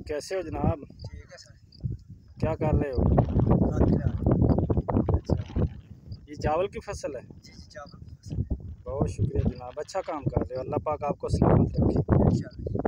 कैसे हो जनाब? ठीक है सर। क्या कर रहे हो? अच्छा, ये चावल की फसल है? जी जी, चावल की फसल है। बहुत शुक्रिया जनाब, अच्छा काम कर रहे हो। अल्लाह पाक आपको सलामत रखे। इंशाल्लाह।